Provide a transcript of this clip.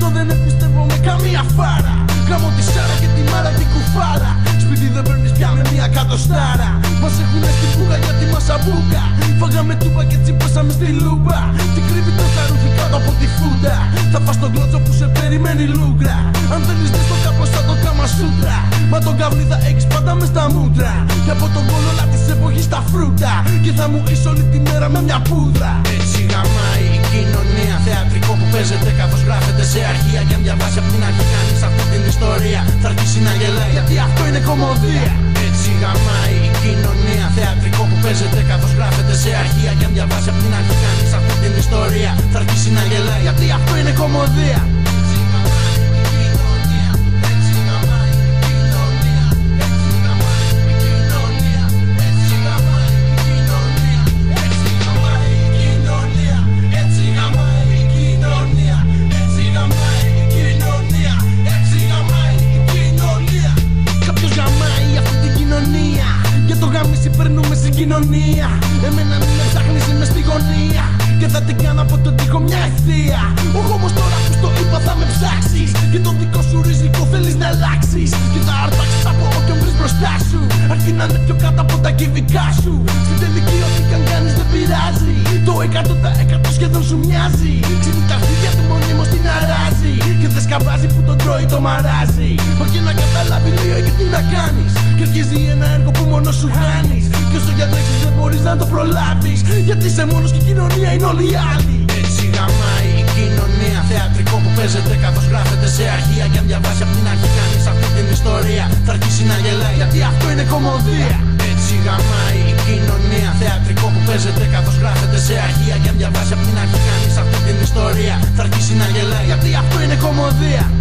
δεν εμπιστεύω με καμία φάρα. Γάμω τη Σάρα και τη Μάρα και κουφάρα. Σπίτι δεν παίρνεις πια με μια κατοστάρα. Μας έχουνε στην φούγα γιατί μας αμπούκα. Φάγαμε τούμπα και τσίπασαμε στη λούμπα. Τι κρύβει το σαρούφι κάτω από τη φούντα. Θα φας τον κλώτσο που σε περιμένει λούγκρα. Αν θέλεις δεις το κάπως σαν το Κάμα Σούτρα. Μα τον καβλί θα έχεις πάντα μες στα μούτρα. Και από τον κόλλολα της εποχής τα φρούτα. Και θα μου είσαι όλη τη μέρα με μια πούδρα. Έτσι γαμάει η κοινωνία. Θεατρικό που παίζεται καθώς γράφεται σε αρχεία. Και αν διαβάσει απ' την αρχή κανείς αυτή την ιστορία, θα αρχίσει να γελάει γιατί αυτό είναι κομμωδία. Έτσι γαμάει η κοινωνία. Θεατρικό που παίζεται καθώς γράφεται σε αρχεία. Και αν διαβάσει απ' την αρχή κανείς αυτή την ιστορία, θα αρχίσει να γελάει γιατί αυτό είναι κομμωδία. Περνούμε στην κοινωνία. Εμένα μην με ψάχνεις, είμαι στη γωνία. Και θα την κάνω από τον τοίχο μια ευθεία. Ο γόμος τώρα που στο είπα θα με ψάξεις. Και το δικό σου ριζικό θέλεις να αλλάξεις. Και θα αρπάξεις από όποιον βρεις μπροστά σου. Αρκεί να είναι πιο κάτω από τα κυβικά σου. Στην τελική ό,τι καν κάνεις δεν πειράζει. Το 100% σχεδόν σου μοιάζει. Ξύνει τα αρχίδια του μονίμως την αράζει. Και δεν σκαμπάζει που τον τρώει το μαράζει. Μα και να καταλάβει λίγο και τι να κάνεις. Και αρχίζει ένα έργο που μόνο σου χάνεις. Και όσο για τρέξεις δεν μπορείς να το προλάβεις. Γιατί είσαι μόνος και η κοινωνία είναι όλοι οι άλλοι. Έτσι γαμάει η κοινωνία. Θεατρικό που παίζεται καθώς γράφεται σε αρχεία. Και αν διαβάσει απ' την αρχή κανείς αυτή την ιστορία, θα αρχίσει να γελάει γιατί αυτό είναι κομμωδία. Έτσι γαμάει η κοινωνία. Θεατρικό που παίζεται καθώς γράφεται σε αρχεία. Και αν διαβάσει απ' την αρχή κανείς αυτή την ιστορία, θα αρχίσει να γελάει γιατί αυτό είναι κομμωδία.